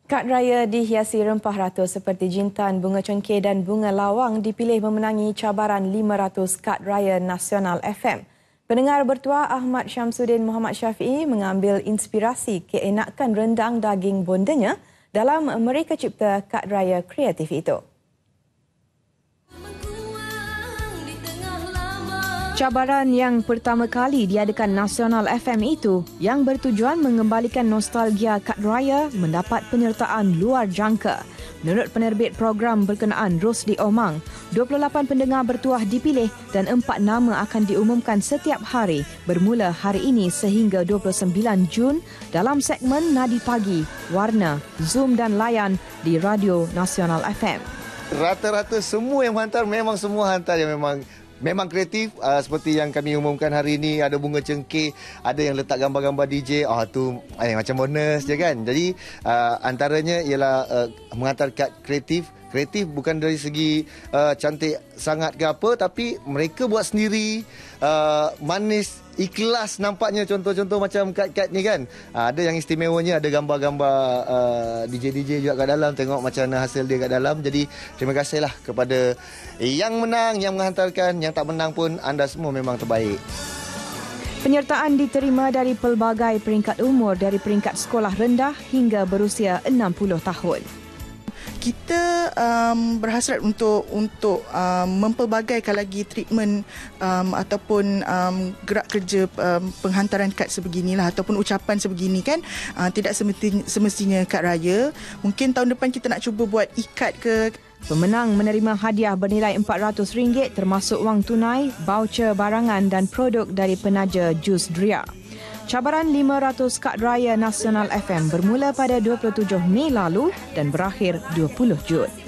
Kad raya dihiasi rempah ratus seperti jintan, bunga cengkeh dan bunga lawang dipilih memenangi cabaran 500 Kad Raya Nasional FM. Pendengar bertuah Ahmad Syamsuddin Muhammad Syafiee mengambil inspirasi keenakan rendang daging bondanya dalam mereka cipta Kad Raya kreatif itu. Cabaran yang pertama kali diadakan Nasional FM itu yang bertujuan mengembalikan nostalgia Kad Raya mendapat penyertaan luar jangka. Menurut penerbit program berkenaan Rosli Omang, 28 pendengar bertuah dipilih dan 4 nama akan diumumkan setiap hari bermula hari ini sehingga 29 Jun dalam segmen Nadi Pagi, Warna, Zoom dan Layan di Radio Nasional FM. Rata-rata semua yang hantar memang semua hantar yang memang kreatif, seperti yang kami umumkan hari ini. Ada bunga cengkeh, ada yang letak gambar-gambar DJ, tu macam bonus je kan. Jadi antaranya ialah menghantar kad kreatif bukan dari segi cantik sangat ke apa, tapi mereka buat sendiri, manis, ikhlas nampaknya. Contoh-contoh macam kad-kad ni kan, ada yang istimewanya, ada gambar-gambar DJ-DJ juga kat dalam. Tengok macam mana hasil dia kat dalam. Jadi terima kasihlah kepada yang menang, yang menghantarkan, yang tak menang pun, anda semua memang terbaik. Penyertaan diterima dari pelbagai peringkat umur, dari peringkat sekolah rendah hingga berusia 60 tahun. Kita berhasrat untuk mempelbagaikan lagi treatment ataupun gerak kerja penghantaran kad sebeginilah ataupun ucapan sebegini kan. Tidak semestinya kad raya. Mungkin tahun depan kita nak cuba buat ikat ke. Pemenang menerima hadiah bernilai RM400 termasuk wang tunai, voucher barangan dan produk dari penaja jus Dria. Cabaran 500 Kad Raya Nasional FM bermula pada 27 Mei lalu dan berakhir 20 Jun.